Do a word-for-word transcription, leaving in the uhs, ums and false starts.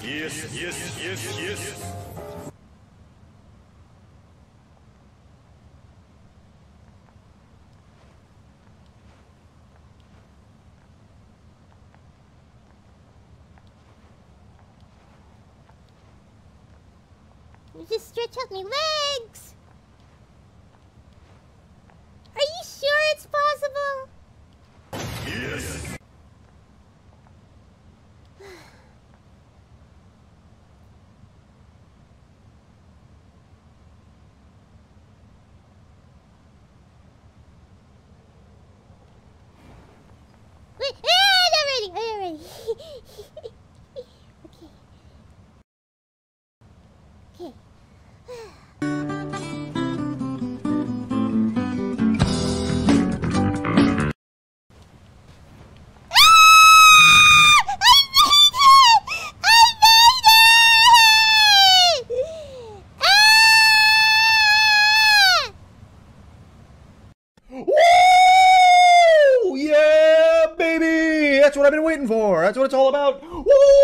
Yes, yes, yes, yes. You just stretch out my legs. Are you sure it's possible? Yes. Wait, ah, I'm ready, I'm ready. Okay. Okay. Woo! Yeah, baby! That's what I've been waiting for. That's what it's all about. Woo!